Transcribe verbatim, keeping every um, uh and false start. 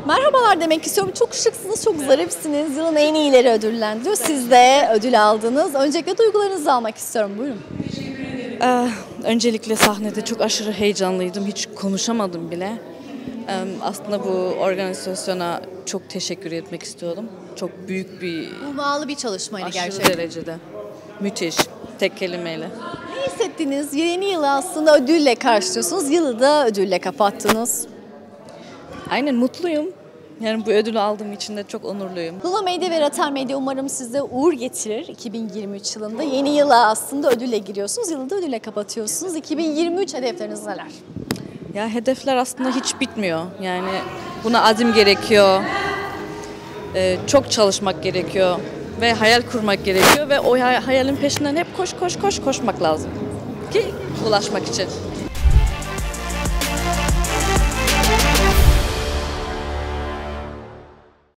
Merhabalar demek istiyorum. Çok şıksınız, çok zarifsiniz. Yılın en iyileri ödüllendiriyor. Siz de ödül aldınız. Öncelikle duygularınızı almak istiyorum. Buyurun. Ee, öncelikle sahnede çok aşırı heyecanlıydım. Hiç konuşamadım bile. Ee, aslında bu organizasyona çok teşekkür etmek istiyorum. Çok büyük bir, Ummalı bir çalışmaydı aşırı gerçekten. derecede. Müthiş. Tek kelimeyle. Ne hissettiniz? Yeni yılı aslında ödülle karşılıyorsunuz. Yılı da ödülle kapattınız. Aynen mutluyum. Yani bu ödülü aldığım için de çok onurluyum. Lula Medya ve Ratar Medya umarım size uğur getirir iki bin yirmi üç yılında. Yeni yıla aslında ödülle giriyorsunuz. Yılı da ödülle kapatıyorsunuz. iki bin yirmi üç hedefleriniz neler? Ya hedefler aslında hiç bitmiyor. Yani buna azim gerekiyor. Ee, çok çalışmak gerekiyor. Ve hayal kurmak gerekiyor. Ve o hayalin peşinden hep koş koş koş koşmak lazım. Ki ulaşmak için.